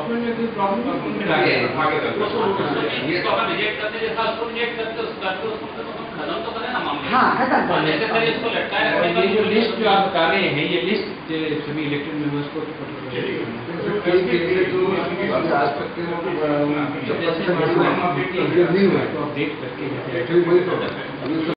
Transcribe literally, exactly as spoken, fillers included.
Document में कोई problem आगे आगे ये तो अपन रिजेक्ट करते जैसा उसको रिजेक्ट करते उस करते उसको खत्म तो करें ना मामले। हाँ खत्म कर ऐसे फिर इसको लटकाए रखने ये जो लिस्ट जो आप बता रहे हैं ये लिस्ट सभी इलेक्टेड मेंबर्स को आज तक अपडेट करके